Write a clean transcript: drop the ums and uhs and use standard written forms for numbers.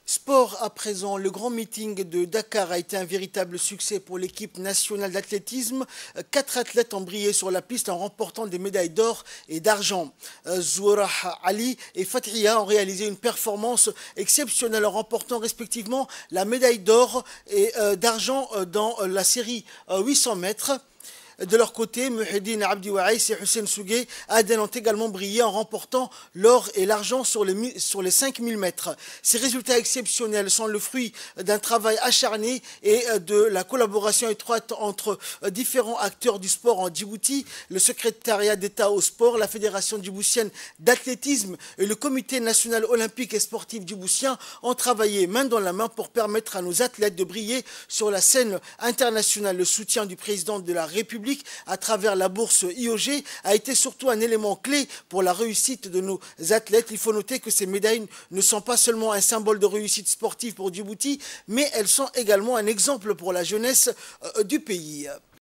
Sport à présent, le grand meeting de Dakar a été un véritable succès pour l'équipe nationale d'athlétisme. 4 athlètes ont brillé sur la piste en remportant des médailles d'or et d'argent. Zouara Ali et Fathia ont réalisé une performance exceptionnelle en remportant respectivement la médaille d'or et d'argent dans la série 800 mètres. De leur côté, Muhyiddin Abdi Waïs et Hussein Sougué Aden ont également brillé en remportant l'or et l'argent sur les 5000 mètres. Ces résultats exceptionnels sont le fruit d'un travail acharné et de la collaboration étroite entre différents acteurs du sport en Djibouti, le secrétariat d'État au sport, la Fédération djiboutienne d'athlétisme et le Comité national olympique et sportif djiboutien ont travaillé main dans la main pour permettre à nos athlètes de briller sur la scène internationale. Le soutien du président de la République à travers la bourse IOG a été surtout un élément clé pour la réussite de nos athlètes. Il faut noter que ces médailles ne sont pas seulement un symbole de réussite sportive pour Djibouti, mais elles sont également un exemple pour la jeunesse du pays.